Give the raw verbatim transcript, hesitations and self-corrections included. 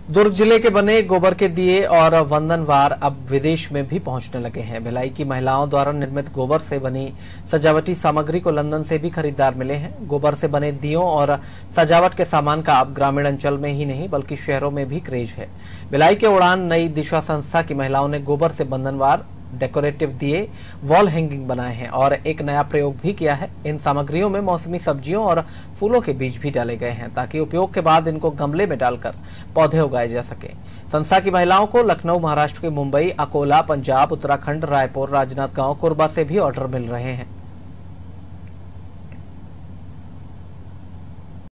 दुर्ग जिले के बने गोबर के दिए और वंदनवार अब विदेश में भी पहुंचने लगे हैं। भिलाई की महिलाओं द्वारा निर्मित गोबर से बनी सजावटी सामग्री को लंदन से भी खरीदार मिले हैं। गोबर से बने दियों और सजावट के सामान का अब ग्रामीण अंचल में ही नहीं बल्कि शहरों में भी क्रेज है। भिलाई के उड़ान नई दिशा संस्था की महिलाओं ने गोबर से बंधनवार, डेकोरेटिव दिए, वॉल हैंगिंग बनाए हैं और एक नया प्रयोग भी किया है। इन सामग्रियों में मौसमी सब्जियों और फूलों के बीज भी डाले गए हैं ताकि उपयोग के बाद इनको गमले में डालकर पौधे उगाए जा सके। संस्था की महिलाओं को लखनऊ, महाराष्ट्र के मुंबई, अकोला, पंजाब, उत्तराखंड, रायपुर, राजनांदगांव, कोरबा से भी ऑर्डर मिल रहे हैं।